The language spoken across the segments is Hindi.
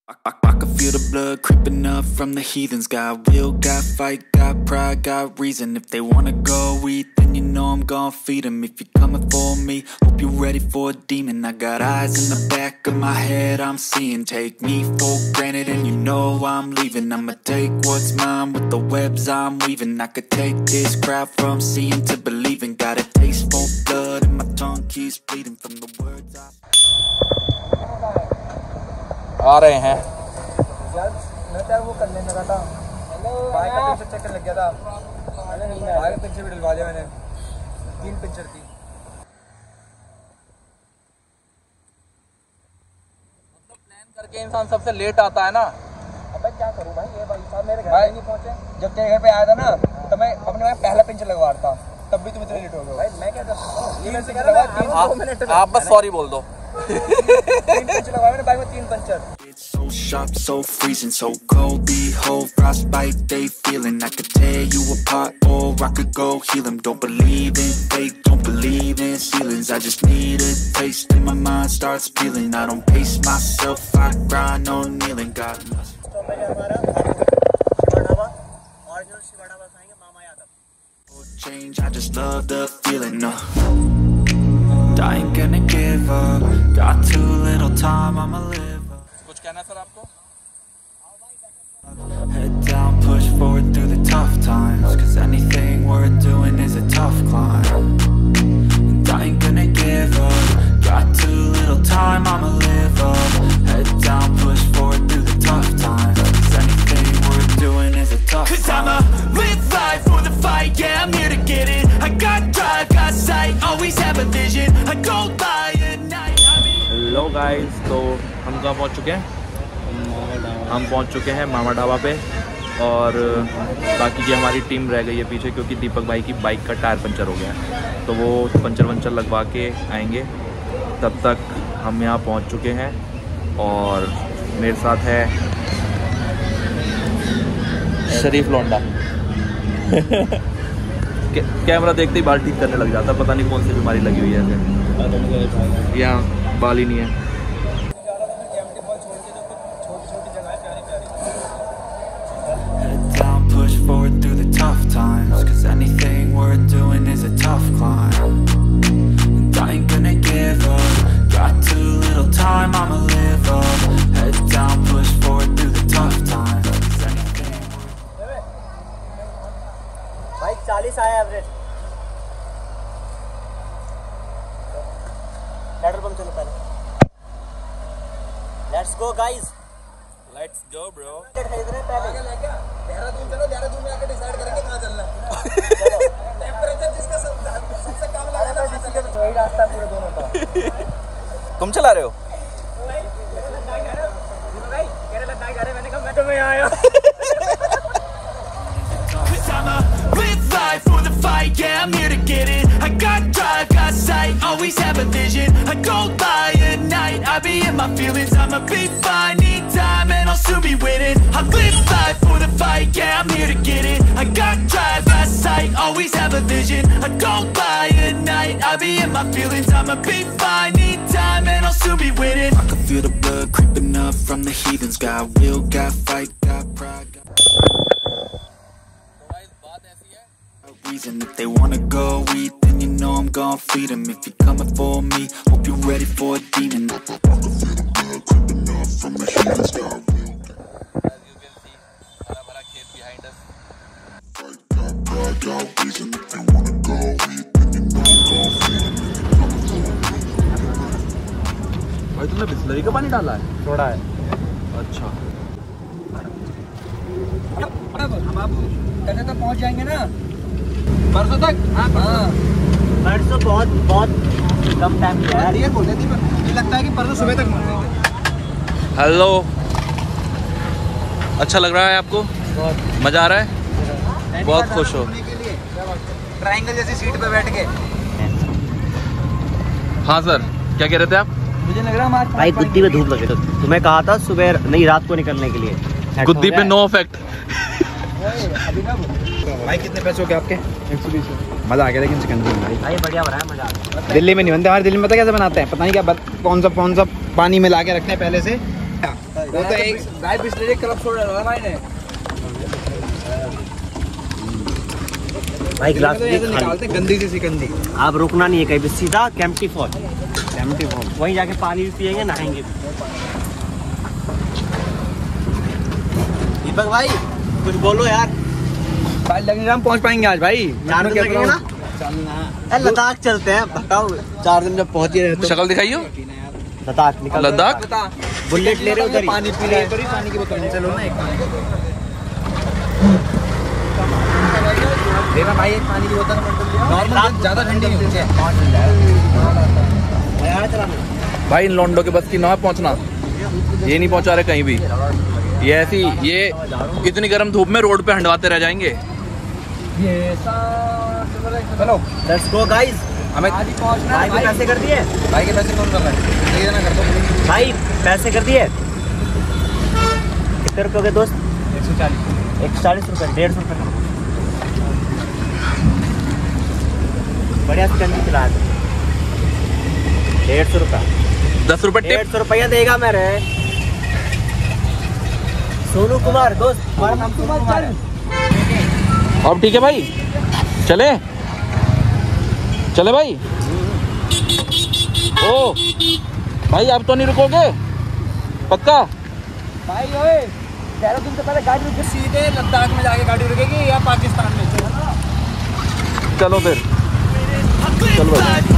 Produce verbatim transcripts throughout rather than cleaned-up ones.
I, I, I can feel the blood creeping up from the heathens. Got will, got fight, got pride, got reason. If they wanna go eat, then you know I'm gon' feed them. If you're coming for me, hope you're ready for a demon. I got eyes in the back of my head, I'm seeing. Take me for granted and you know I'm leaving. I'ma take what's mine with the webs I'm weaving. I could take this crowd from seeing to believing. Got a taste for blood and my tongue keeps bleeding from the words I... आ रहे हैं यार वो करने लगा था बाइक का पिंचर चेक करने लग गया था बाइक का पिंचर भी डलवा लिया मैंने तीन पिंचर थी मतलब प्लान करके इंसान सबसे लेट आता है ना। अबे क्या करूं भाई ये भाई साहब मेरे घर पे नहीं पहुंचे। जब तेरे घर पे आया था ना तो मैं अपने भाई पहला पिंचर लगवा रहा था तब भी तुम इतने लेट हो गए। भाई मैं क्या कर सकता हूं ये वैसे कह रहा था तीन मिनट आप बस सॉरी बोल दो। तीन पंचर लगवाए मैंने बाइक में तीन puncture. So sharp, so freezing, so cold. Behold, frostbite they feeling. I could tear you apart, or I could go heal them. Don't believe in fate, don't believe in ceilings. I just need a taste, and my mind starts peeling. I don't pace myself, I grind on kneeling. God must. Change, I just love the feeling. No, I ain't gonna give up. Got too little time, I'ma live. कुछ कहना सर आपको? Head down, push forward through the tough times. Cause anything worth doing is a tough climb. And I ain't gonna give up. Got too little time, I'ma live up. Head down, push forward through the tough times. Cause anything worth doing is a tough Cause climb. I'ma live life for the fight, yeah, I'm here to get it. I got drive, got sight, always have a vision. I go by at night. Hello guys, तो हम कहाँ पहुँच चुके हैं? हम पहुँच चुके हैं मामा ढाबा पे और बाकी की हमारी टीम रह गई है पीछे क्योंकि दीपक भाई की बाइक का टायर पंचर हो गया है तो वो पंचर वंचर लगवा के आएंगे। तब तक हम यहाँ पहुँच चुके हैं और मेरे साथ है शरीफ लौंडा। कैमरा देखते ही बाल ठीक करने लग जाता, पता नहीं कौन सी बीमारी लगी हुई है। यहाँ बाल ही नहीं है। Forward through the tough times. Cause anything worth doing is a tough climb. And I ain't gonna give up. Got too little time, I'ma live up. Head down, push forward through the tough times. Cause anything भाई चालीस आया एवरेज। पेट्रोल पंप चलो पहले। Let's go guys. Let's go bro. खरीद रहे पहले देहरादून चलो, देहरादून में आके डिसाइड करेंगे कहाँ चलना है। टेंपरेचर जिसका सबसे कम लगा था उसी का वही रास्ता पूरे दोनों का। तुम चला रहे हो? भाई केरला लद्दाख जा रहे, मैंने कहा मैं तो मैं आया। live life for the fight, yeah, I'm here to get it. I got drive, got sight, always have a vision. I go by at night, I be in my feelings. I'ma be fine, need time, and I'll soon be winning. I live life for the fight, yeah, I'm here to get it. I got drive, got sight, always have a vision. I go by at night, I be in my feelings. I'ma be fine, need time, and I'll soon be winning. I can feel the blood creeping up from the heathens. Got will, got fight, got pride, got reason. If they wanna go eat, then you know I'm gon' feed them. If you're coming for me, hope you're ready for a demon. I can feel the blood creeping up from the heathens. Got will, As you can see, हरा भरा खेत behind us. fight, got pride, got reason. If they wanna go eat, then you know I'm gon' feed them. If you're coming for me. भाई तुमने बिस्लरी का पानी डाला है? थोड़ा है। अच्छा। अब हम आप कल तक पहुंच जाएंगे ना? परसों तक? हाँ परसों बहुत बहुत कम टाइम किया है। ये बोलते थे मुझे लगता है कि परसों सुबह तक पहुंच जाएंगे। हेलो, अच्छा लग रहा है आपको? बहुत मज़ा आ रहा है? बहुत खुश हो? ट्रायंगल जैसी सीट पे बैठ के। हाँ सर, क्या कह रहे थे आप? मुझे लग रहा है हमारे भाई गुद्दी में धूप लगे तो तुम्हें कहा था सुबह नहीं रात को निकलने के लिए। गुद्दी पे नो इफेक्ट। भाई कितने पैसे हो गए आपके? एक सौ बीस। मज़ा आ गया लेकिन चिकन भी भाई भाई बढ़िया बना है, मजा आ गया। दिल्ली में नहीं बनते, हमारे दिल्ली में पता कैसे बनाते हैं? पता नहीं क्या कौन सा कौन सा पानी में ला के रखते हैं पहले से। वो तो एक गाय बिस्लरी क्लब छोड़ रहा है भाई ने। भाई गिलास निकालते गंदी सी सिकंदी। आप रुकना नहीं है कहीं भी, सीधा कैंपटी फॉल, कैंपटी फॉल वहीं जाके पानी भी पियेंगे, नहाएंगे। दीपक भाई कुछ बोलो यार। भाई लगेगा हम पहुंच पाएंगे आज भाई। चार दिन लगेंगे ना? चलना लद्दाख चलते हैं, बताओ चार दिन जब पहुंच गए तो। शक्ल दिखाइयो। लद्दाख निकल लद्दाख बुलेट ले रहे हो उधर ही। पानी पी रहे हैं, पानी की बोतल चलो ना एक देना भाई, एक पानी की बोतल नॉर्मल, ज्यादा ठंडी नहीं होती है। भाई इन लॉन्डो के बस की ना पहुंचना, ये नहीं पहुंचा रहे कहीं भी। ये ऐसी ये इतनी गर्म धूप में रोड पे हंडवाते रह जाएंगे। चलो लेट्स गो गाइस। हमें आज ही पहुंचना है। भाई के पैसे कर दिए? भाई के पैसे कौन कर रहा है? ये देना कर दो भाई, पैसे कर दिए? कितने रुपए हो गए दोस्त? एक सौ चालीस एक सौ चालीस रुपये, डेढ़ सौ रुपये का बढ़िया सिकंजी खिला दे। डेढ़ सौ रुपया, दस रुपए डेढ़ टिप। सौ रुपया देगा मेरे सोनू कुमार दोस्त, हमारा नाम सोनू कुमार है। अब ठीक है भाई, चले चले भाई। ओ भाई आप तो नहीं रुकोगे पक्का? भाई ओए, देहरादून से पहले गाड़ी रुके, सीधे लद्दाख में जाके गाड़ी रुकेगी या पाकिस्तान में? चलो फिर चलो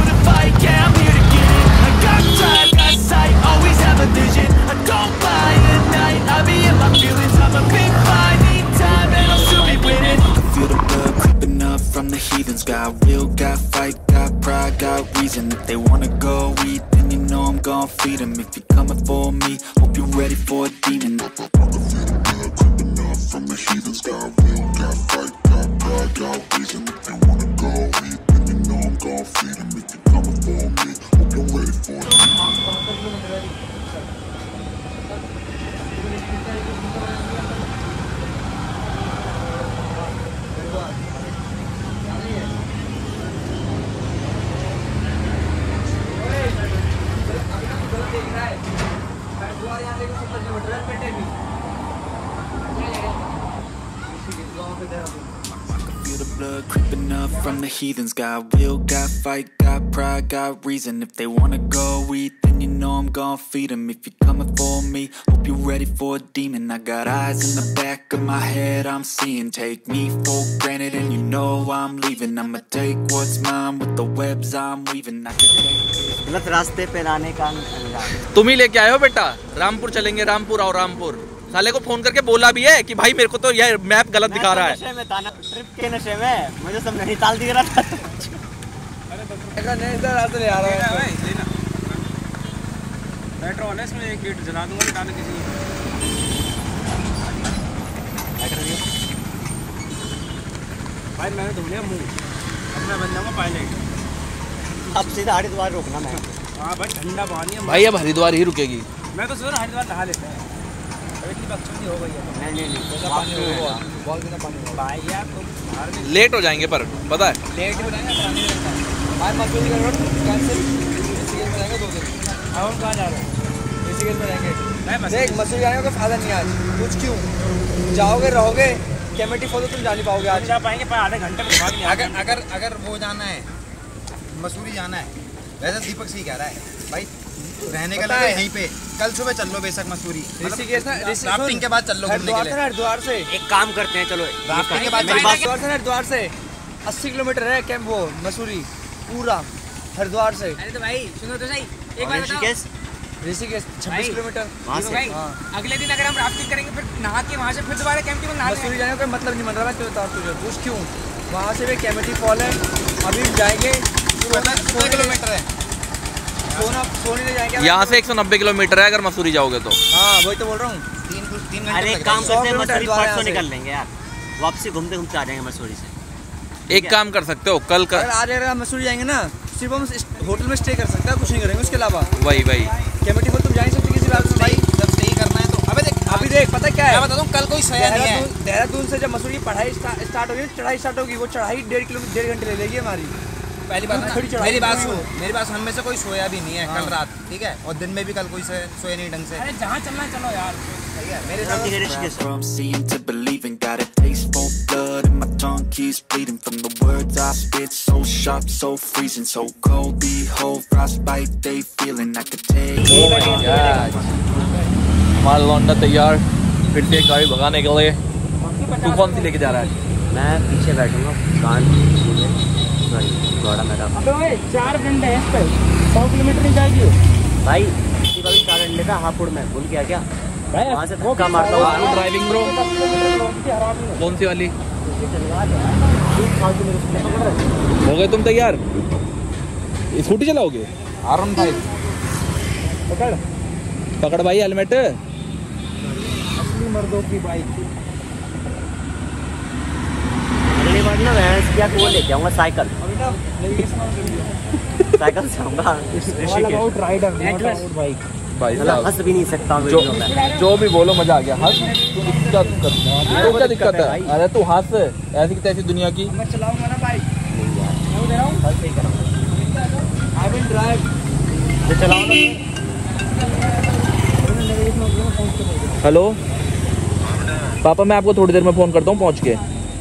from the heathens, got will, got fight, got pride, got reason. If they wanna go eat, then you know I'm gon' feed them. If you're coming for me, hope you're ready for a demon. From the heathens, got will, got fight, got pride, got reason. If they wanna go eat, then you know I'm gon' feed them. If you're coming for me, hope you're ready for a demon. Feel the blood creeping up from the heathens. Got will, got fight, got pride, got reason. If they wanna go eat, then you know I'm gon' feed them. If you're coming for me, hope you're ready for a demon. I got eyes in the back of my head, I'm seeing. Take me for granted and you know I'm leaving. I'ma take what's mine with the webs I'm weaving. I can take गलत रास्ते पे लाने का तुम ही लेके आए हो बेटा। रामपुर चलेंगे, रामपुर और रामपुर। साले को फोन करके बोला भी है कि भाई मेरे को तो ये मैप गलत दिखा रहा है। नशे में था ना, ट्रिप के नशे में मुझे सब नैनीताल दिख रहा था। नैनीताल ले आ रहा है भाई, लेना पेट्रोल है इसमें, एक गेट जला दूंगा निकाल किसी भाई। मैंने धो लिया मुंह, अब मैं बन जाऊंगा पायलट। अब सीधा हरिद्वार रोकना मैं। हाँ भाई, ठंडा पानी है भाई अब हरिद्वार ही रुकेगी। मैं तो सोच हरिद्वार नहा लेते हैं, इतनी बकचोदी हो गई है। नहीं नहीं नहीं, पानी होगा, बहुत ज्यादा पानी होगा भाई यार तुम बाहर में लेट हो जाएंगे पर पता है। लेट ही बताएंगे, पानी रहता है। आज मसूरी का रोड कैंसिल, ऋषिकेश में जाएंगे दो दिन। अब हम कहाँ जा रहे हैं? ऋषिकेश में जाएंगे। नहीं, देख मसूरी जाने का फायदा नहीं आज, कुछ क्यों जाओगे रहोगे, कैमेटी फॉलो तुम जा नहीं पाओगे आज। जा पाएंगे पर आधे घंटे में घुमा के नहीं अगर अगर अगर वो जाना है, मसूरी जाना है, वैसे दीपक सही कह रहा है भाई, रहने का पता लगे है। यहीं पे। कल सुबह चल लो बेशक मसूरी, ऋषिकेश ना, राफ्टिंग के बाद चल लो घूमने के हरिद्वार से लिए। ना, हरिद्वार से एक काम करते हैं, चलो राफ्टिंग के बाद मेरी चल बात लो। हरिद्वार से ना, हरिद्वार से अस्सी किलोमीटर है कैंप वो मसूरी पूरा हरिद्वार से। अरे तो भाई सुनो तो सही, एक बार बताओ ऋषिकेश ऋषिकेश छब्बीस भाई, किलोमीटर वहाँ देखो से। भाई, हाँ। अगले दिन अगर हम राफ्टिंग करेंगे फिर नहा के वहाँ से फिर दोबारा कैंपिंग में नहा मसूरी जाने का कोई मतलब नहीं बन रहा है, तो बता तुझे पूछ क्यों। वहाँ से भी कैमेटी फॉल है, अभी जाएंगे सोलह किलोमीटर है। सोना सोनी ले जाएंगे यहाँ से एक सौ नब्बे किलोमीटर है अगर मसूरी जाओगे तो। हाँ वही तो बोल रहा हूँ। तीन तीन अरे घंटे एक लग काम जाएंगे। करते हैं, किलोमीटर मसूरी हरिद्वार परसों यहाँ से। निकल लेंगे यार, वापसी घूमते घूमते आ जाएंगे मसूरी से। एक काम कर सकते हो कल का। अगर आज अगर हम मसूरी जाएंगे ना, सिर्फ हम होटल में स्टे कर सकते हैं, कुछ नहीं करेंगे उसके अलावा। वही वही कैमेटी फॉल तुम जा नहीं सकते किसी बात से भाई। जब स्टे करना है तो अबे देख, अभी देख पता क्या है, मैं बता दूं कल कोई सया नहीं है। देहरादून देहरादून से जब मसूरी की पढ़ाई स्टार्ट होगी, चढ़ाई स्टार्ट होगी, वो चढ़ाई डेढ़ किलोमीटर डेढ़ घंटे ले लेगी हमारी। पहली बात ना, मेरी बात सुन, मेरी बात हम में से कोई सोया भी नहीं है कल रात, ठीक है, और दिन में भी कल कोई सोया नहीं ढंग से। अरे जहाँ चलना है चलो यार, सही है मेरे साथ। From seeing to believing, got a taste for blood and my tongue keeps bleeding from the words I spit, so sharp, so freezing, so cold, behold, frostbite they feeling, I could take oh my God। हमारा लौंडा तैयार फिर से गाड़ी भगाने के लिए। तू कौन सी लेके जा रहा है? मैं पीछे बैठूंगा, कान घोड़ा मेरा। अबे चार घंटे है इस पे, सौ किलोमीटर नहीं जाएगी भाई। इसी का भी चार घंटे था हापुड़ में, भूल गया क्या भाई? वहाँ से धक्का मारता हूँ। ड्राइविंग ब्रो कौन सी वाली? हो गए तुम तैयार? स्कूटी चलाओगे? आराम भाई पकड़ पकड़ भाई हेलमेट। असली मर्दों की बाइक। अगली बार ना मैं क्या वो लेके आऊँगा साइकिल, साइकिल से आऊँगा ऋषिकेश। राइडर बाइक भाई हंस भी नहीं सकता जो, जो भी बोलो मजा आ गया। हंस क्या दिक्कत है? तो क्या दिक्कत है? अरे तू हंस, ऐसी की तैसी दुनिया की। मैं चलाऊंगा ना बाइक, मैं दे रहा हूँ, आई विल ड्राइव। जो चलाओ ना। हेलो पापा, मैं आपको थोड़ी देर में फोन करता हूँ पहुँच के।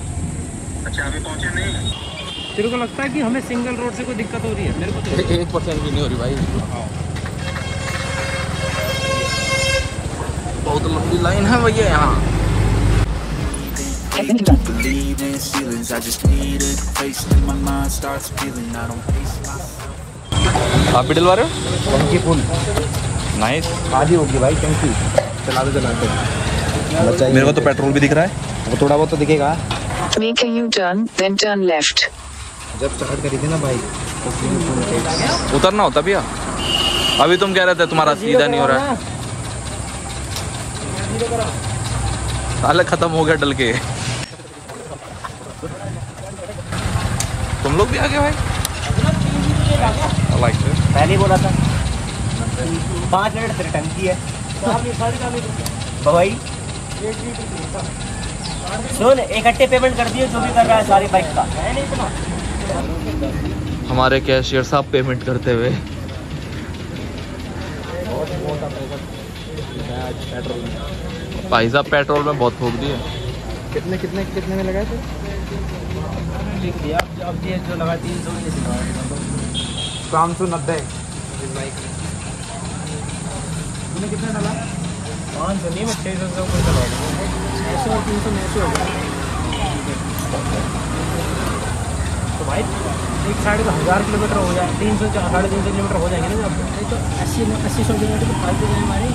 तेरे को लगता है कि हमें सिंगल रोड से कोई दिक्कत हो रही है? मेरे को तो एक परसेंट भी नहीं हो रही भाई, बहुत लंबी लाइन है भैया यहाँ। आप भी डलवा रहे हो? टंकी फुल नाइस। आधी होगी भाई टंकी, चलाते चलाते। मेरे को तो पेट्रोल भी दिख रहा है। वो थोड़ा बहुत तो दिखेगा। Make a U-turn, then turn left. जब स्टार्ट करी थी ना भाई तो उतरना होता भैया। अभी तुम कह रहे थे तुम्हारा सीधा नहीं हो रहा है। साले खत्म हो गया डल के। तुम लोग भी आ गए भाई। I like this। पहले ही बोला था पाँच मिनट तेरी टंकी है भाई। सुन, इकट्ठे पेमेंट कर दिए जो भी कर रहा है सारी बाइक का। हमारे कैशियर साहब पेमेंट करते हुए। भाई साहब पेट्रोल में बहुत फूक दिए। कितने कितने कितने में लगाए थे? अब ये जो लगा तीन सौ पाँच सौ नब्बे। तूने कितना डाला? पाँच सौ नहीं, मैं छः सौ से ऊपर चला छः सौ और तीन सौ नौ सौ हो गया। तो भाई एक साढ़े तो हज़ार किलोमीटर हो जाए, तीन सौ साढ़े तीन सौ किलोमीटर हो जाएंगे ना। अब तो अस्सी अस्सी सौ किलोमीटर तो फालतू जाए हमारे।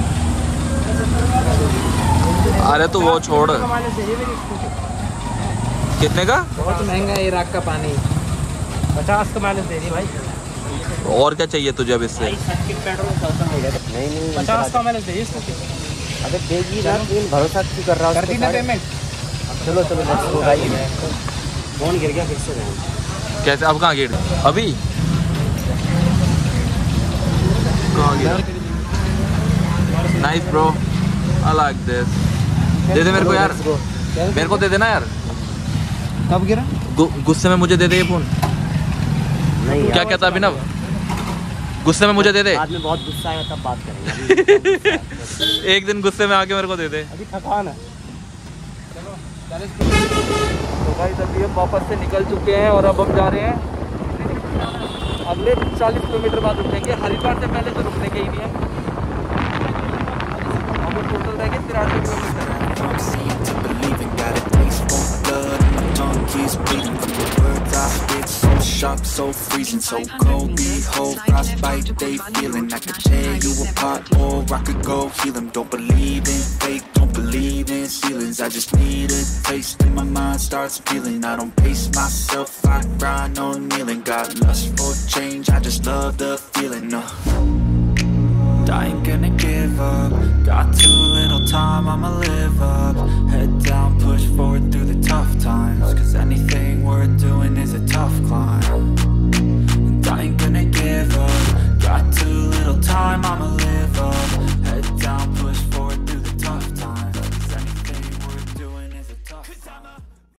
अरे तो वो छोड़, कितने का? बहुत महंगा है इराक का पानी। पचास का माइलेज दे रही भाई। और क्या चाहिए तुझे अब इससे? नहीं नहीं पचास का माइलेज दे रही इसको। अबे देगी ना, लेकिन भरोसा क्यों कर रहा है? कर दी ना पेमेंट। चलो चलो लेट्स गो भाई। फोन गिर गया फिर से। कैसे? अब कहाँ गिर? अभी कहाँ गिरा? Nice bro, I like this. दे दे मेरे को यार, मेरे को दे देना यार। कब गिरा? गु, गुस्से में मुझे दे दे ये फोन। नहीं क्या कहता अभिनव? गुस्से में मुझे दे दे। बाद में बहुत गुस्सा आएगा तब बात करेंगे। एक दिन गुस्से में आके मेरे को दे दे। अभी थकान है। तो भाई तब ये वापस से निकल चुके हैं और अब हम जा रहे हैं अगले चालीस किलोमीटर बाद रुकेंगे। हरिद्वार से पहले तो रुकने के ही नहीं है। हम टोटल रहेंगे तिरानवे kilometre. Keeps bleeding from the words I spit, so sharp, so freezing, so cold, behold, frostbite they feeling. I could tear you apart or I could go heal them. Don't believe in fate, don't believe in ceilings. I just need a taste and my mind starts feeling. I don't pace myself, I grind on kneeling. Got lust for change, I just love the feeling. No, I ain't gonna give up. Got too little time, I'ma live up. Head down, push forward through the tough times. Cause anything